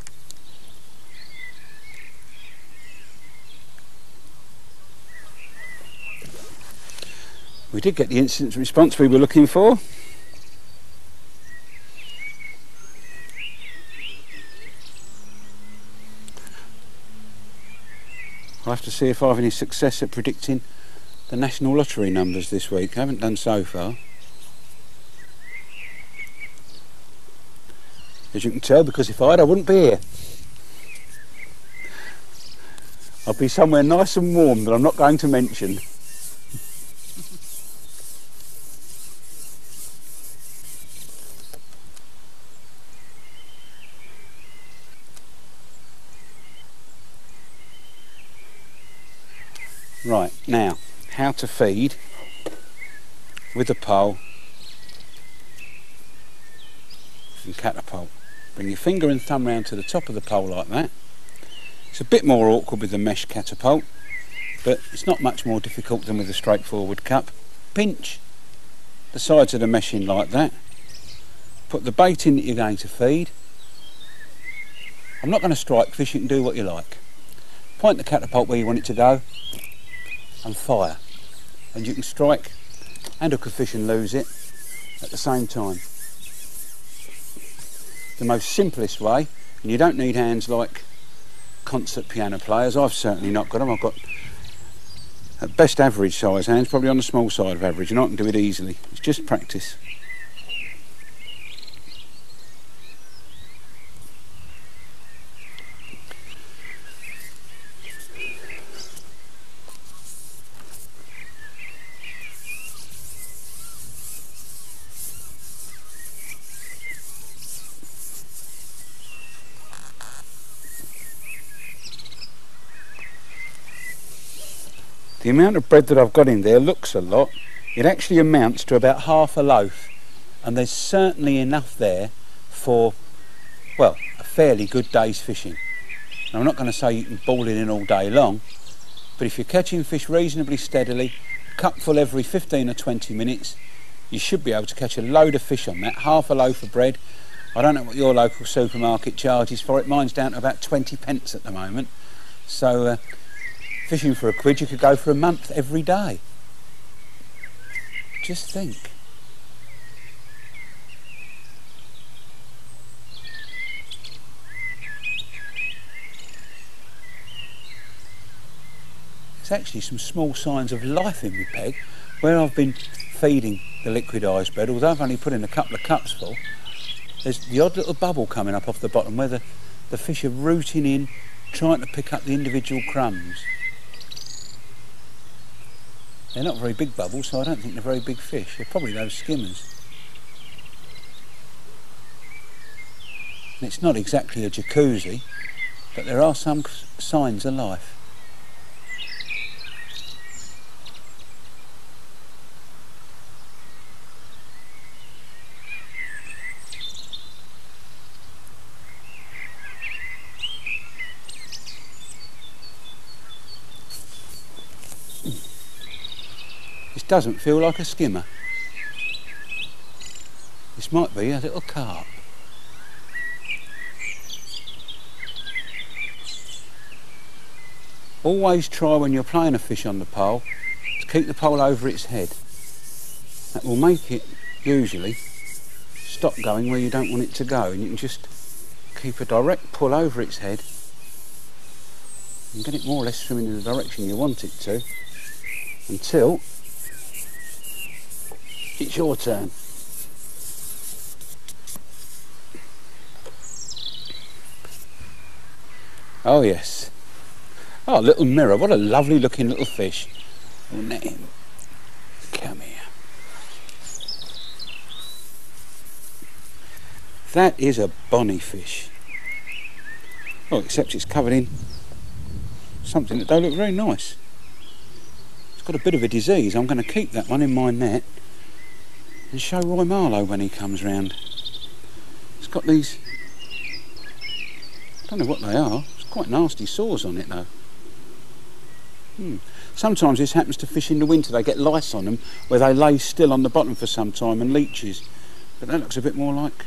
We did get the instant response we were looking for. I'll have to see if I have any success at predicting the National Lottery numbers this week. I haven't done so far. As you can tell, because if I had, I wouldn't be here. I'd be somewhere nice and warm that I'm not going to mention. Right, now, how to feed with a pole and catapult. Bring your finger and thumb round to the top of the pole like that. It's a bit more awkward with the mesh catapult, but it's not much more difficult than with a straightforward cup. Pinch the sides of the mesh in like that. Put the bait in that you're going to feed. I'm not going to strike fish, you can do what you like. Point the catapult where you want it to go and fire. And you can strike and hook a fish and lose it at the same time. The most simplest way, and you don't need hands like concert piano players. I've certainly not got them. I've got at best average size hands, probably on the small side of average, and I can do it easily. It's just practice. The amount of bread that I've got in there looks a lot. It actually amounts to about half a loaf, and there's certainly enough there for, well, a fairly good day's fishing. Now, I'm not going to say you can ball it in all day long, but if you're catching fish reasonably steadily, a cupful every 15 or 20 minutes, you should be able to catch a load of fish on that. Half a loaf of bread. I don't know what your local supermarket charges for it. Mine's down to about 20 pence at the moment. So fishing for a quid, you could go for a month every day. Just think. There's actually some small signs of life in my peg. Where I've been feeding the liquidised bread, although I've only put in a couple of cups full, there's the odd little bubble coming up off the bottom where the fish are rooting in, trying to pick up the individual crumbs. They're not very big bubbles, so I don't think they're very big fish. They're probably those skimmers. And it's not exactly a jacuzzi, but there are some signs of life. This doesn't feel like a skimmer. This might be a little carp. Always try when you're playing a fish on the pole to keep the pole over its head. That will make it usually stop going where you don't want it to go, and you can just keep a direct pull over its head and get it more or less swimming in the direction you want it to until it's your turn. Oh yes. Oh, little mirror, what a lovely looking little fish. Oh, name. Come here. That is a bonny fish. Oh, except it's covered in something that don't look very nice. It's got a bit of a disease. I'm going to keep that one in my net and show Roy Marlowe when he comes round. It's got these, I don't know what they are, it's quite nasty sores on it though. Sometimes this happens to fish in the winter, they get lice on them where they lay still on the bottom for some time and leeches. But that looks a bit more like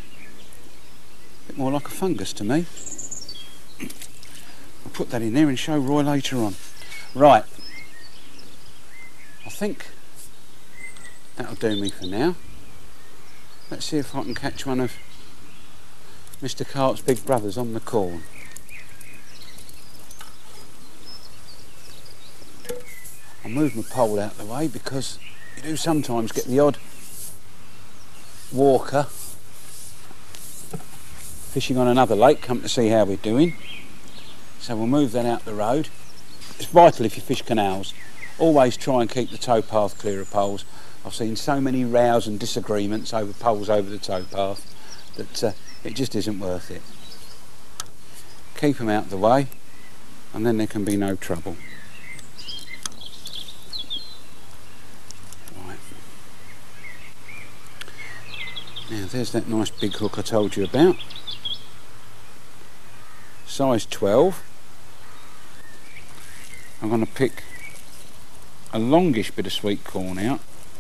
a fungus to me. I'll put that in there and show Roy later on. Right, I think that'll do me for now. Let's see if I can catch one of Mr. Carp's big brothers on the corn. I'll move my pole out of the way because you do sometimes get the odd walker fishing on another lake, come to see how we're doing. So we'll move that out the road. It's vital if you fish canals. Always try and keep the towpath clear of poles. I've seen so many rows and disagreements over poles over the towpath that it just isn't worth it. Keep them out of the way and then there can be no trouble. Now there's that nice big hook I told you about. Size 12. I'm going to pick a longish bit of sweet corn out.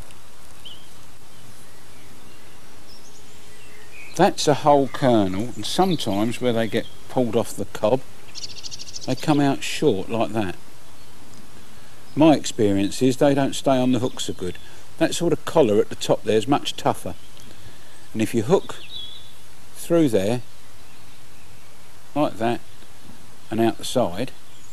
That's a whole kernel, and sometimes where they get pulled off the cob they come out short like that. My experience is they don't stay on the hook so good. That sort of collar at the top there is much tougher, and if you hook through there like that and out the side,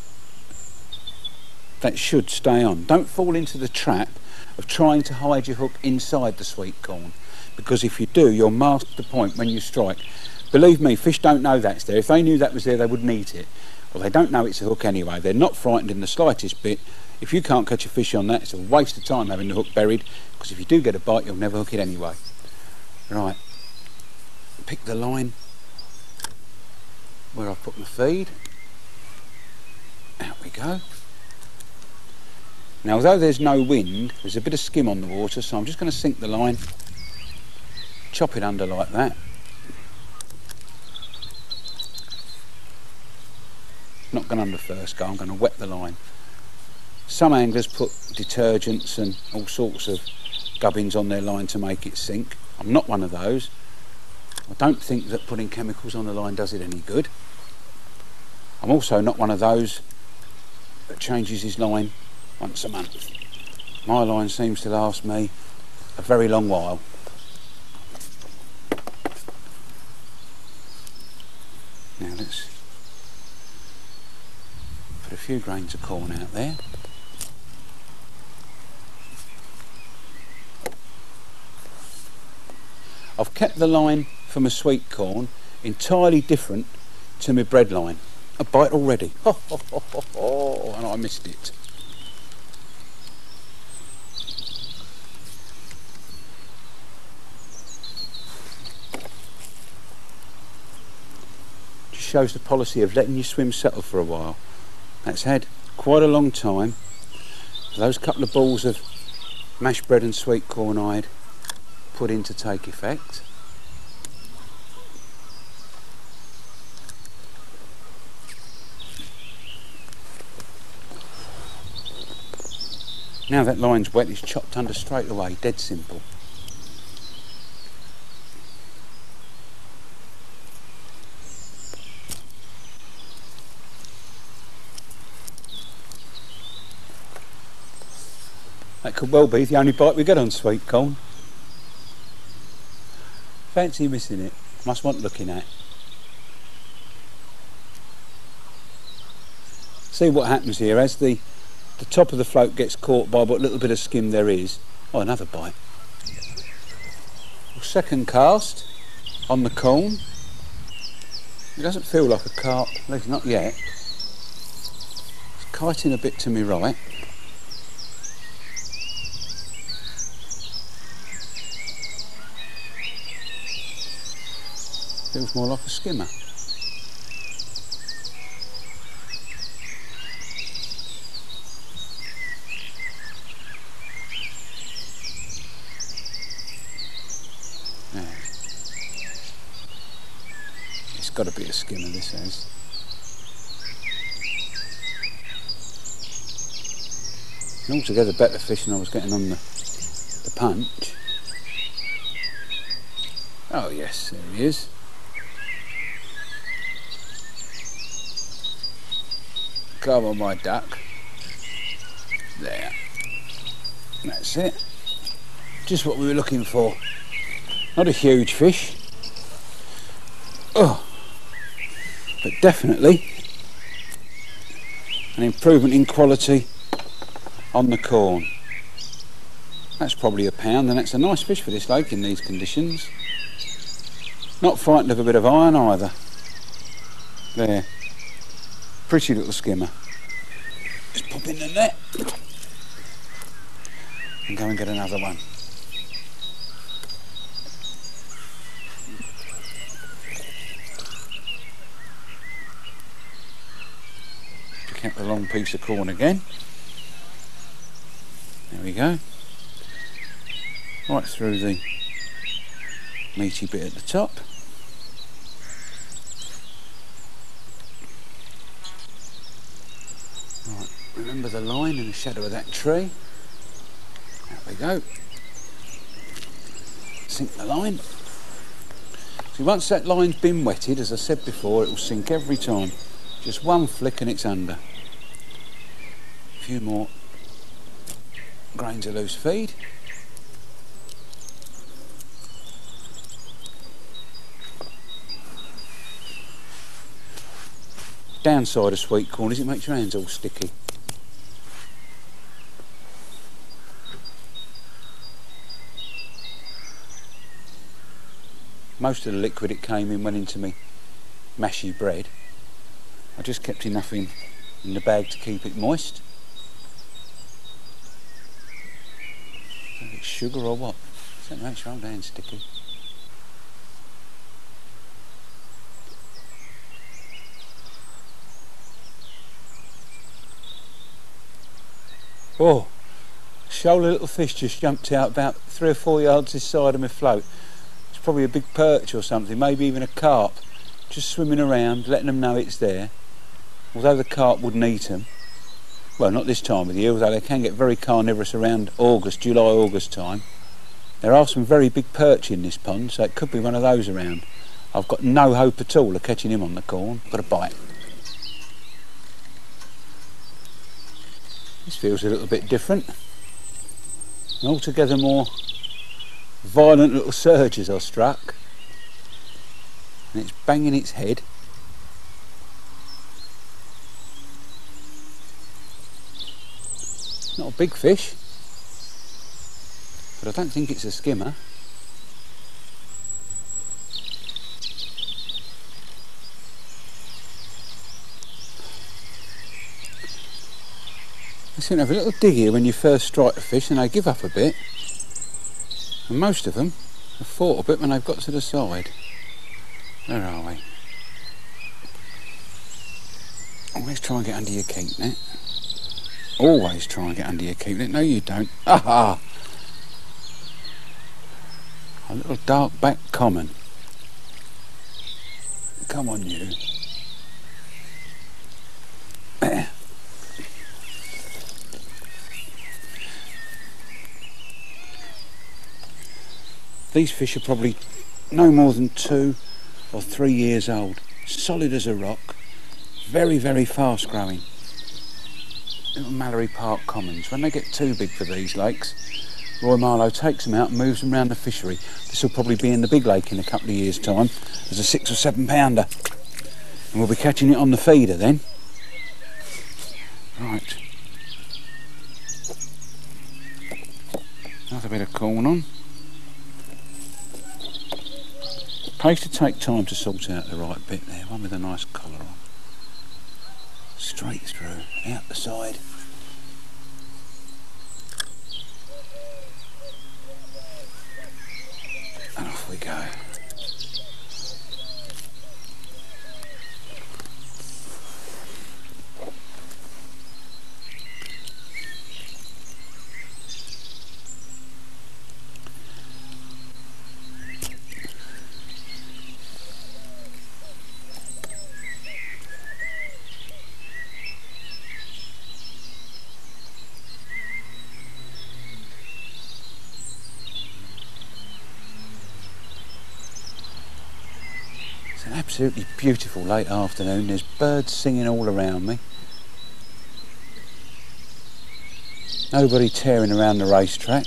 that should stay on. Don't fall into the trap of trying to hide your hook inside the sweet corn, because if you do, you'll mask the point when you strike. Believe me, fish don't know that's there. If they knew that was there, they wouldn't eat it. Well, they don't know it's a hook anyway. They're not frightened in the slightest bit. If you can't catch a fish on that, it's a waste of time having the hook buried, because if you do get a bite, you'll never hook it anyway. Right, pick the line where I've put my feed. Out we go. Now, although there's no wind, there's a bit of skim on the water, so I'm just going to sink the line, chop it under like that. Not going under first go, I'm going to wet the line. Some anglers put detergents and all sorts of gubbins on their line to make it sink. I'm not one of those. I don't think that putting chemicals on the line does it any good. I'm also not one of those that changes his line once a month. My line seems to last me a very long while. Now let's put a few grains of corn out there. I've kept the line for my sweet corn entirely different to my bread line. A bite already. And I missed it. Just shows the policy of letting your swim settle for a while. That's had quite a long time for those couple of balls of mashed bread and sweet corn I'd put in to take effect. Now that line's wet, it's chopped under straight away, dead simple. That could well be the only bite we get on sweet corn. Fancy missing it. Must want looking at. See what happens here as the top of the float gets caught by what little bit of skim there is. Oh, another bite. Well, second cast on the corn. It doesn't feel like a carp, at least not yet. It's kiting a bit to me right. Feels more like a skimmer. Yeah. It's got to be a skimmer, this has. And altogether better fish than I was getting on the punch. Oh yes, there he is. Come on, my duck. There. That's it. Just what we were looking for. Not a huge fish. Oh, but definitely an improvement in quality on the corn. That's probably a pound, and that's a nice fish for this lake in these conditions. Not frightened of a bit of iron either. There. Pretty little skimmer. Just pop in the net and go and get another one. Pick out the long piece of corn again. There we go. Right through the meaty bit at the top. Right, remember the line in the shadow of that tree. There we go. Sink the line. See, once that line's been wetted, as I said before, it will sink every time. Just one flick and it's under. A few more grains of loose feed. Downside of sweet corn is it makes your hands all sticky. Most of the liquid it came in went into me mashy bread. I just kept enough in the bag to keep it moist. Is that sugar or what? Does that make your old hands sticky? Oh, a shoaly little fish just jumped out about 3 or 4 yards this side of my float. It's probably a big perch or something, maybe even a carp, just swimming around, letting them know it's there. Although the carp wouldn't eat them, well, not this time of the year, although they can get very carnivorous around August, July, August time. There are some very big perch in this pond, so it could be one of those around. I've got no hope at all of catching him on the corn. Got a bite. This feels a little bit different. An altogether more violent little surges I struck. And it's banging its head. Not a big fish, but I don't think it's a skimmer. They seem to have a little dig here when you first strike a fish and they give up a bit. And most of them have fought a bit when they've got to the side. Where are we? Always try and get under your keep net. Always try and get under your keep net. No, you don't. Aha! A little dark back common. Come on, you. There. These fish are probably no more than 2 or 3 years old. Solid as a rock. Very, very fast growing. Little Mallory Park commons. When they get too big for these lakes, Roy Marlowe takes them out and moves them around the fishery. This will probably be in the big lake in a couple of years' time as a 6 or 7 pounder. And we'll be catching it on the feeder then. Right. Another bit of corn on. Pays to take time to sort out the right bit there. One with a nice collar on. Straight through, out the side. And off we go. It's an absolutely beautiful late afternoon. There's birds singing all around me. Nobody tearing around the racetrack.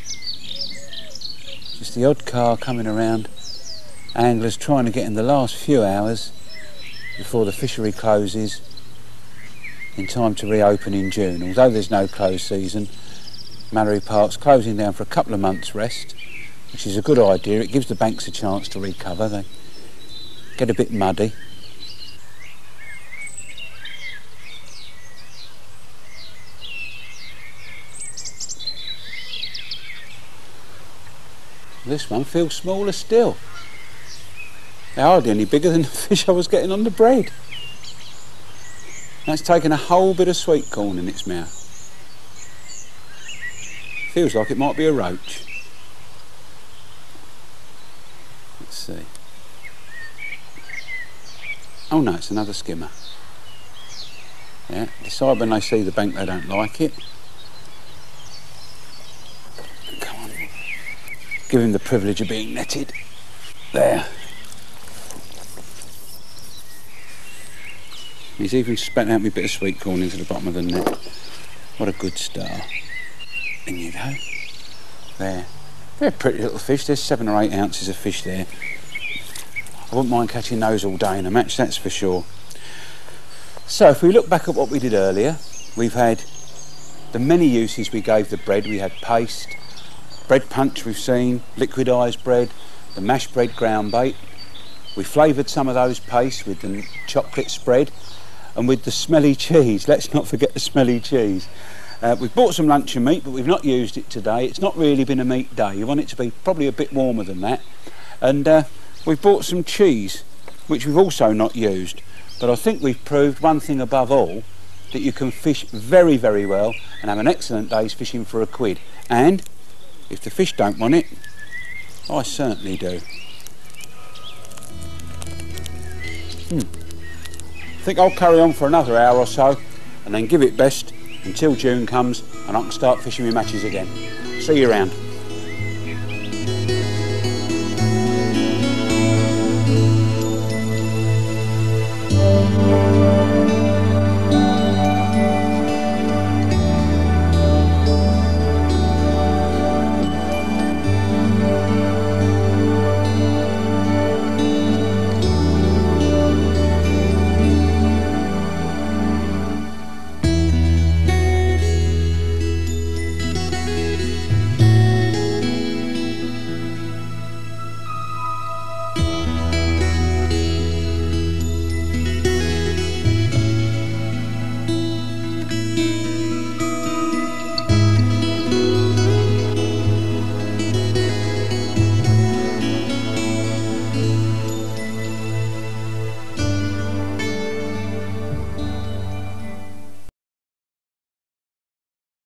Just the odd car coming around. Anglers trying to get in the last few hours before the fishery closes in time to reopen in June. Although there's no closed season, Mallory Park's closing down for a couple of months' rest, which is a good idea. It gives the banks a chance to recover. They get a bit muddy. This one feels smaller still. They're hardly any bigger than the fish I was getting on the bread. That's taken a whole bit of sweet corn in its mouth. Feels like it might be a roach. Let's see. Oh no, it's another skimmer. Yeah, decide when they see the bank they don't like it. Come on. Give him the privilege of being netted. There. He's even spat out me bit of sweet corn into the bottom of the net. What a good start. In you go. There. They're pretty little fish. There's 7 or 8 ounces of fish there. I wouldn't mind catching those all day in a match, that's for sure. So if we look back at what we did earlier, we've had the many uses we gave the bread. We had paste, bread punch we've seen, liquidised bread, the mashed bread ground bait. We flavoured some of those pastes with the chocolate spread and with the smelly cheese. Let's not forget the smelly cheese. We've bought some luncheon meat, but we've not used it today. It's not really been a meat day. You want it to be probably a bit warmer than that. And we've bought some cheese, which we've also not used. But I think we've proved one thing above all, that you can fish very, very well and have an excellent day's fishing for a quid. And if the fish don't want it, I certainly do. I think I'll carry on for another hour or so and then give it best until June comes and I can start fishing my matches again. See you around.